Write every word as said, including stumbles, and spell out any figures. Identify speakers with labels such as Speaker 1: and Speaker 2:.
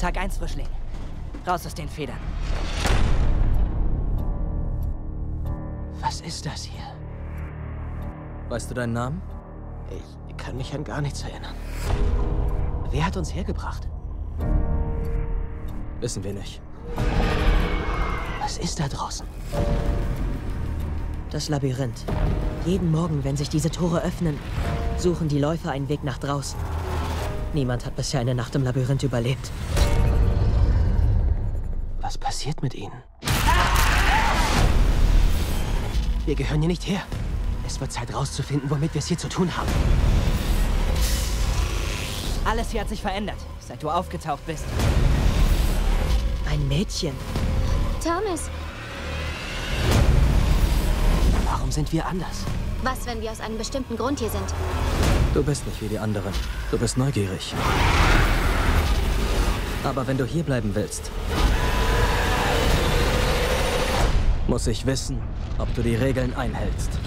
Speaker 1: Tag eins, Frischling. Raus aus den Federn.
Speaker 2: Was ist das hier?
Speaker 3: Weißt du deinen Namen?
Speaker 2: Ich kann mich an gar nichts erinnern. Wer hat uns hergebracht?
Speaker 3: Wissen wir nicht.
Speaker 2: Was ist da draußen?
Speaker 4: Das Labyrinth. Jeden Morgen, wenn sich diese Tore öffnen, suchen die Läufer einen Weg nach draußen. Niemand hat bisher eine Nacht im Labyrinth überlebt.
Speaker 2: Was passiert mit ihnen? Wir gehören hier nicht her. Es wird Zeit rauszufinden, womit wir es hier zu tun haben.
Speaker 1: Alles hier hat sich verändert, seit du aufgetaucht bist.
Speaker 4: Ein Mädchen.
Speaker 5: Thomas,
Speaker 2: Warum sind wir anders?
Speaker 5: was, wenn wir aus einem bestimmten Grund hier sind?
Speaker 3: Du bist nicht wie die anderen. Du bist neugierig. Aber wenn du hier bleiben willst, muss ich wissen, ob du die Regeln einhältst.